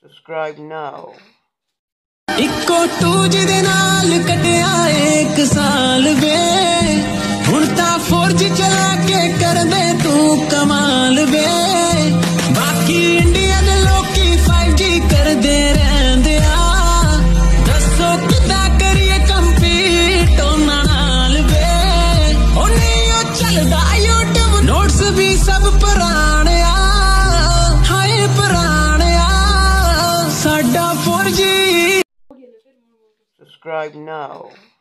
Subscribe now. इक्को twos दे नाल कटिया एक साल वे हुण ता 4G चला के कर दे तू कमाल वे बाकी इंडिया दे लोकी 5G कर दे रहंदे आ दसो किदा करिए कंपीट उन्हां नाल वे ओ नहीं ओ चलदा YouTube नोट्स भी सब पुराने आ हाय पुराने आ साडा 4G Subscribe now.